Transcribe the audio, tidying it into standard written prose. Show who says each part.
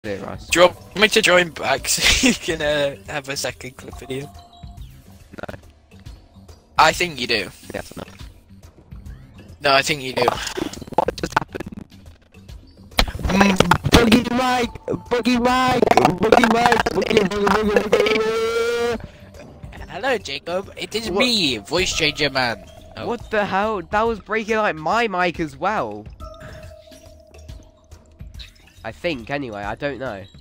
Speaker 1: it, Russ.
Speaker 2: Do you want me to join back so you can have a second clip video?
Speaker 1: No.
Speaker 2: I think you do.
Speaker 1: Yes or no?
Speaker 2: No, I think you do.
Speaker 1: What just happened? Buggy Mic! Buggy Mic! Buggy Mic! Buggy.
Speaker 2: Hello, Jacob. It is
Speaker 1: What?
Speaker 2: me, voice changer man. Oh.
Speaker 1: What the hell? That was breaking like my mic as well. I think, anyway. I don't know.